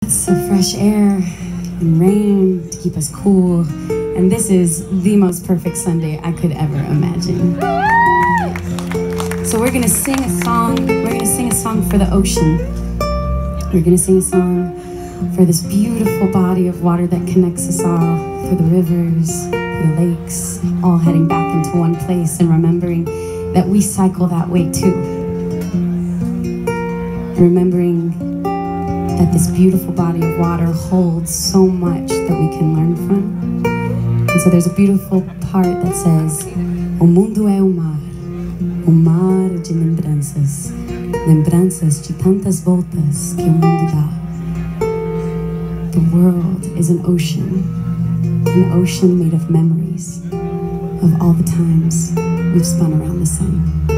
So fresh air and rain to keep us cool, and this is the most perfect Sunday I could ever imagine. So we're gonna sing a song. We're gonna sing a song for the ocean. We're gonna sing a song for this beautiful body of water that connects us all, for the rivers, for the lakes, all heading back into one place and remembering that we cycle that way too. Remembering that this beautiful body of water holds so much that we can learn from. And so there's a beautiful part that says, O mundo é o mar de lembranças, lembranças de tantas voltas que o mundo dá. The world is an ocean made of memories of all the times we've spun around the sun.